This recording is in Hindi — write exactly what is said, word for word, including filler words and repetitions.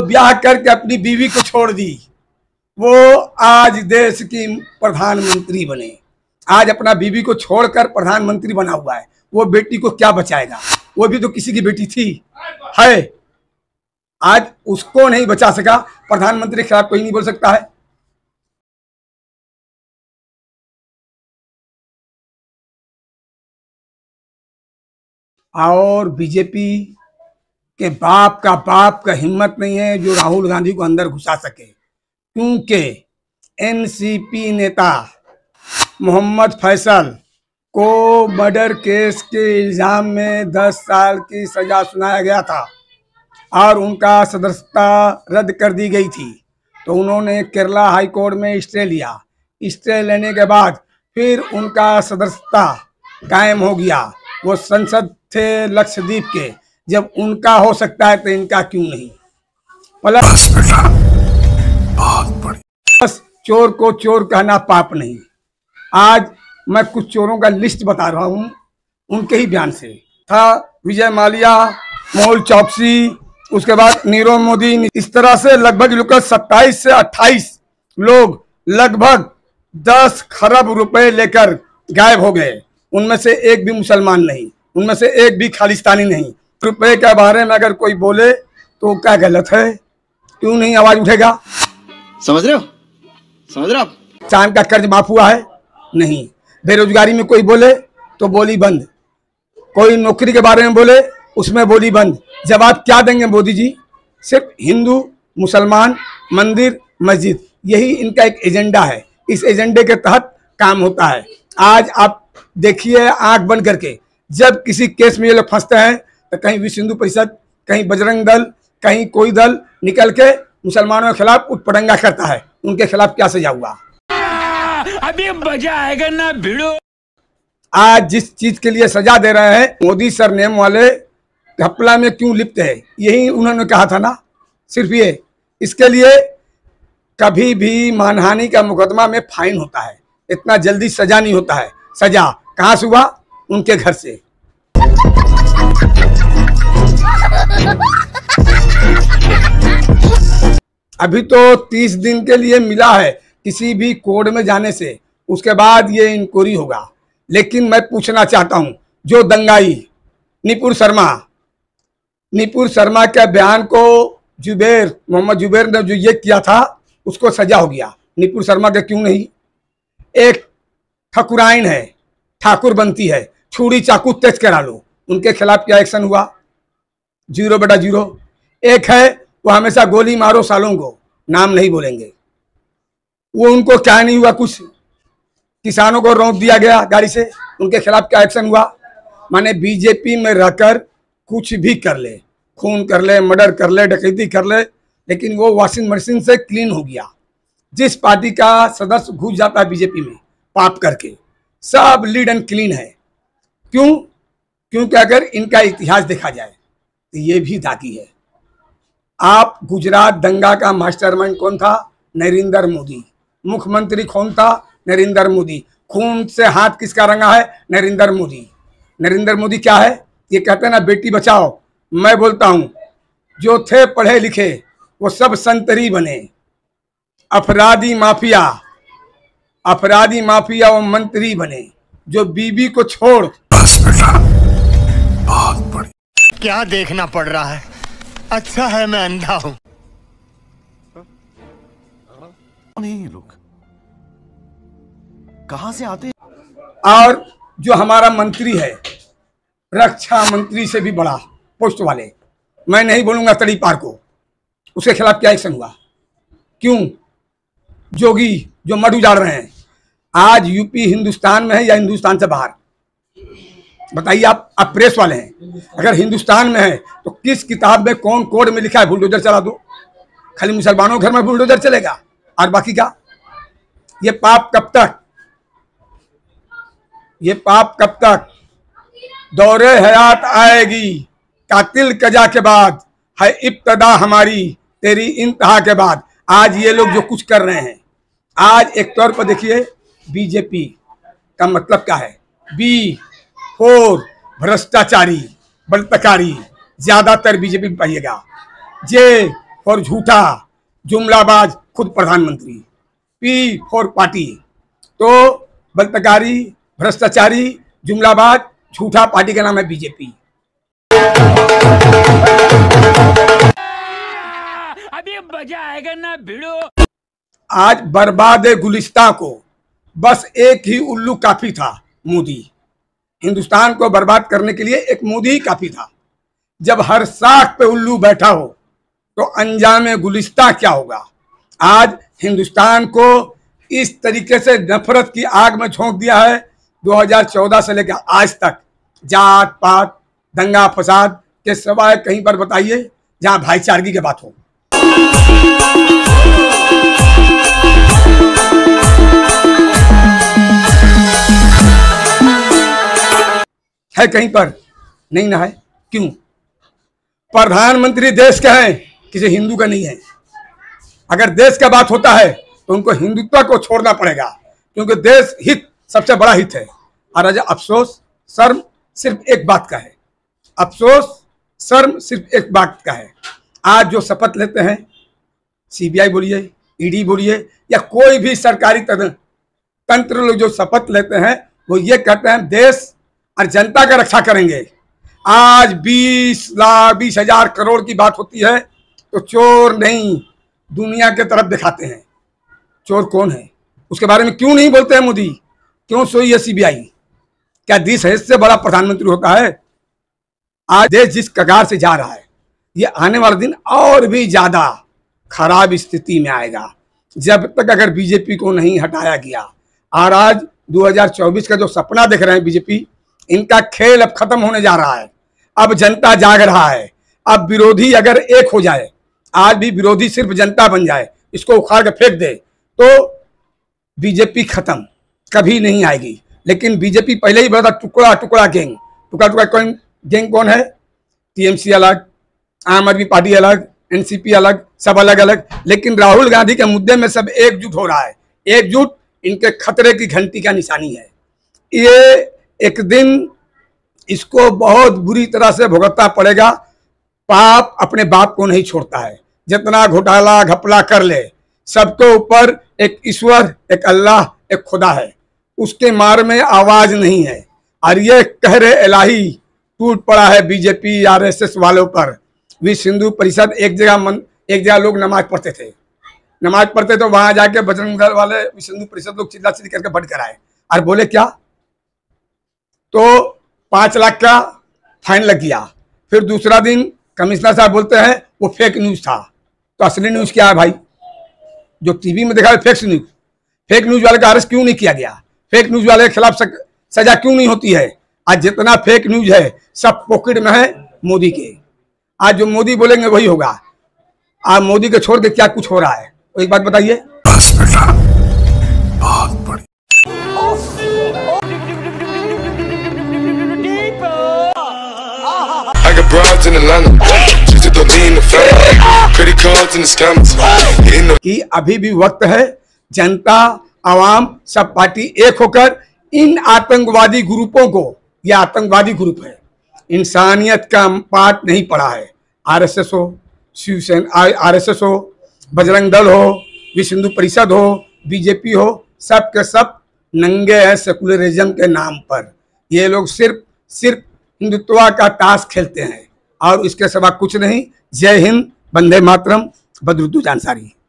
ब्याह करके अपनी बीवी को छोड़ दी, वो आज देश की प्रधानमंत्री बने। आज अपना बीवी को छोड़कर प्रधानमंत्री बना हुआ है। वो बेटी को क्या बचाएगा? वो भी तो किसी की बेटी थी, है। आज उसको नहीं बचा सका। प्रधानमंत्री के खिलाफ कोई नहीं बोल सकता है। और बीजेपी के बाप का बाप का हिम्मत नहीं है जो राहुल गांधी को अंदर घुसा सके, क्योंकि एनसीपी नेता मोहम्मद फैसल को मर्डर केस के इल्जाम में दस साल की सजा सुनाया गया था और उनका सदस्यता रद्द कर दी गई थी। तो उन्होंने केरला हाई कोर्ट में स्टे लिया। स्टे लेने के बाद फिर उनका सदस्यता कायम हो गया। वो संसद थे लक्षद्वीप के। जब उनका हो सकता है तो इनका क्यों नहीं? प्लस बस चोर को चोर कहना पाप नहीं। आज मैं कुछ चोरों का लिस्ट बता रहा हूं, उनके ही बयान से। था विजय माल्या, मोहल चौकसी, उसके बाद नीरव मोदी, इस तरह से लगभग लोग सत्ताईस से अट्ठाईस लोग लगभग दस खरब रुपए लेकर गायब हो गए। उनमें से एक भी मुसलमान नहीं, उनमें से एक भी खालिस्तानी नहीं। रुपए के बारे में अगर कोई बोले तो क्या गलत है? क्यों नहीं आवाज उठेगा? समझ रहे हो? समझ रहे हो? चांद का कर्ज माफ हुआ है? नहीं। बेरोजगारी में कोई बोले तो बोली बंद। कोई नौकरी के बारे में बोले उसमें बोली बंद। जवाब क्या देंगे मोदी जी? सिर्फ हिंदू, मुसलमान, मंदिर, मस्जिद, यही इनका एक एजेंडा है। इस एजेंडे के तहत काम होता है। आज आप देखिए आंख बंद करके, जब किसी केस में ये लोग फंसते हैं तो कहीं विश्व हिंदू परिषद, कहीं बजरंग दल, कहीं कोई दल निकल के मुसलमानों के खिलाफ उठपटंगा करता है। उनके खिलाफ क्या सजा हुआ? अभी मजा आएगा ना भिड़ो। आज जिस चीज के लिए सजा दे रहे हैं, मोदी सरनेम वाले घपला में क्यों लिप्त है, यही उन्होंने कहा था ना। सिर्फ ये, इसके लिए कभी भी मानहानि का मुकदमा में फाइन होता है, इतना जल्दी सजा नहीं होता है। सजा कहां से हुआ? उनके घर से। अभी तो तीस दिन के लिए मिला है किसी भी कोर्ट में जाने से, उसके बाद ये इंक्वायरी होगा। लेकिन मैं पूछना चाहता हूं, जो दंगाई निपुर शर्मा निपुर शर्मा के बयान को जुबेर मोहम्मद जुबेर ने जो ये किया था, उसको सजा हो गया। निपुर शर्मा के क्यों नहीं? एक ठकुराइन है, ठाकुर बनती है, छुरी चाकू तेज करा लो, उनके खिलाफ क्या एक्शन हुआ? जीरो बेटा जीरो। एक है वो हमेशा गोली मारो सालों को, नाम नहीं बोलेंगे, वो उनको क्या नहीं हुआ? कुछ किसानों को रोक दिया गया गाड़ी से, उनके खिलाफ क्या एक्शन हुआ? माने बीजेपी में रहकर कुछ भी कर ले, खून कर ले, मर्डर कर ले, डकैती कर ले, लेकिन वो वॉशिंग मशीन से क्लीन हो गया। जिस पार्टी का सदस्य घुस जाता है बीजेपी में पाप करके, सब लीड एंड क्लीन है। क्यों? क्योंकि अगर इनका इतिहास देखा जाए तो ये भी दागी है। आप गुजरात दंगा का मास्टरमाइंड कौन था? नरेंद्र मोदी। मुख्यमंत्री कौन था? नरेंद्र मोदी। खून से हाथ किसका रंगा है? नरेंद्र मोदी। नरेंद्र मोदी क्या है? ये कहते हैं ना बेटी बचाओ। मैं बोलता हूं, जो थे पढ़े लिखे वो सब संतरी बने। अपराधी माफिया अपराधी माफिया वो मंत्री बने, जो बीबी को छोड़। बस बेटा, बहुत बढ़िया। क्या देखना पड़ रहा है? अच्छा है मैं अंधा हूं। नहीं, लोग कहां से आते? और जो हमारा मंत्री है, रक्षा मंत्री से भी बड़ा पोस्ट वाले, मैं नहीं बोलूंगा तड़ी पार को, उसके खिलाफ क्या एक्शन हुआ? क्यों? जोगी जो मड उजाड़ रहे हैं, आज यूपी हिंदुस्तान में है या हिंदुस्तान से बाहर? बताइए। आप आप प्रेस वाले हैं, अगर हिंदुस्तान में है तो किस किताब में कौन कोड में लिखा है बुलडोजर चला दो? खाली मुसलमानों के घर में बुलडोजर चलेगा और बाकी का? ये पाप कब तक? ये पाप कब तक? दौरे हयात आएगी कातिल कजा के बाद, है इब्तदा हमारी तेरी इंतहा के बाद। आज ये लोग जो कुछ कर रहे हैं, आज एक तौर पर देखिए, बीजेपी का मतलब क्या है? बी फोर भ्रष्टाचारी, बलतकारी, ज्यादातर बीजेपी में पाइएगा। जे फॉर झूठा जुमलाबाज खुद प्रधानमंत्री, पी फॉर पार्टी। तो बलात्कारी, भ्रष्टाचारी, जुमलाबाज, झूठा पार्टी का नाम है बीजेपी। अभी मजा आएगा ना भिड़ो। आज बर्बाद गुलिस्तां को बस एक ही उल्लू काफी था, मोदी। हिंदुस्तान को बर्बाद करने के लिए एक मोदी ही काफी था। जब हर साख पे उल्लू बैठा हो तो अंजाम गुलिस्तां क्या होगा। आज हिंदुस्तान को इस तरीके से नफरत की आग में झोंक दिया है। दो हज़ार चौदह से लेकर आज तक जात पात, दंगा फसाद के सिवाय कहीं पर बताइए जहां भाईचारगी की बात हो। है कहीं पर? नहीं ना है। क्यों? प्रधानमंत्री देश का है, किसी हिंदू का नहीं है। अगर देश का बात होता है तो उनको हिंदुत्व को छोड़ना पड़ेगा, क्योंकि देश हित सबसे बड़ा हित है। और आज अफसोस शर्म सिर्फ एक बात का है, अफसोस शर्म सिर्फ एक बात का है। आज जो शपथ लेते हैं, सीबीआई बोलिए, ईडी बोलिए, या कोई भी सरकारी तंत्र लोग जो शपथ लेते हैं, वो ये कहते हैं देश और जनता का रक्षा करेंगे। आज बीस लाख बीस हजार करोड़ की बात होती है तो चोर नहीं, दुनिया के तरफ दिखाते हैं। चोर कौन है उसके बारे में क्यों नहीं बोलते हैं मोदी? क्यों सोई है सीबीआई? क्या देश है इससे बड़ा प्रधानमंत्री होता है? आज देश जिस कगार से जा रहा है, ये आने वाला दिन और भी ज्यादा खराब स्थिति में आएगा जब तक अगर बीजेपी को नहीं हटाया गया। और आज दो हज़ार चौबीस का जो सपना देख रहे हैं बीजेपी, इनका खेल अब खत्म होने जा रहा है। अब जनता जाग रहा है। अब विरोधी अगर एक हो जाए, आज भी विरोधी सिर्फ जनता बन जाए, इसको उखाड़ के फेंक दे, तो बीजेपी खत्म कभी नहीं आएगी। लेकिन बीजेपी पहले ही बता टुकड़ा टुकड़ा गैंग, टुकड़ा टुकड़ा कौन गैंग कौन है? टीएमसी अलग, आम आदमी पार्टी अलग, एनसीपी अलग, सब अलग अलग। लेकिन राहुल गांधी के मुद्दे में सब एकजुट हो रहा है। एकजुट इनके खतरे की घंटी का निशानी है। ये एक दिन इसको बहुत बुरी तरह से भुगतना पड़ेगा। पाप अपने बाप को नहीं छोड़ता है। जितना घोटाला घपला कर ले, सबके ऊपर एक ईश्वर, एक अल्लाह, एक खुदा है। उसके मार में आवाज नहीं है। और ये कहरे इलाही टूट पड़ा है बीजेपी आरएसएस वालों पर। विश्व हिंदू परिषद एक जगह मन एक जगह लोग नमाज पढ़ते थे, नमाज पढ़ते तो वहां जाके बजरंग दल वाले विश्व हिंदू परिषद लोग चिल्ला चिल्ली करके बंद कराए और बोले क्या, तो पांच लाख का फाइन लग गया। फिर दूसरा दिन कमिश्नर साहब बोलते हैं वो फेक न्यूज था। तो असली न्यूज क्या है भाई? जो टीवी में देखा है फेक न्यूज। फेक न्यूज वाले का अरेस्ट क्यों नहीं किया गया? फेक न्यूज वाले के खिलाफ सजा क्यों नहीं होती है? आज जितना फेक न्यूज है सब पॉकेट में है मोदी के। आज जो मोदी बोलेंगे वही होगा। आज मोदी को छोड़ के क्या कुछ हो रहा है, तो एक बात बताइए। बस बेटा, बहुत बड़ी। I got broads in Atlanta, just to lean the family, credit cards and the scammers. Hitting the कि अभी भी वक्त है, जनता आवाम सब पार्टी एक होकर इन आतंकवादी ग्रुपों को, यह आतंकवादी ग्रुप है, इंसानियत का पाठ नहीं पड़ा है। आरएसएस हो, शिवसेना आरएसएस हो, बजरंग दल हो, विश्व हिंदू परिषद हो, बीजेपी हो, सब के सब नंगे हैं सेकुलरिज्म के नाम पर। ये लोग सिर्फ सिर्फ हिंदुत्व का ताश खेलते हैं और इसके सिवा कुछ नहीं। जय हिंद, वंदे मातरम, बदरुद्दोजा अंसारी।